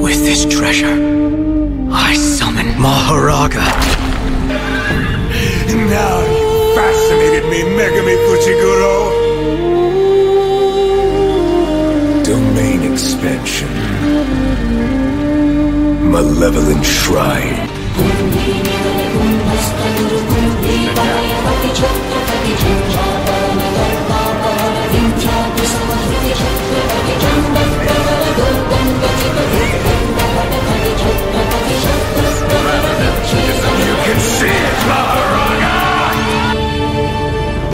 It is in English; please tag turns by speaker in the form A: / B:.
A: With this treasure, I summon Maharaga.
B: Now you fascinated me, Megami Fuchiguro. Domain expansion. Malevolent Shrine.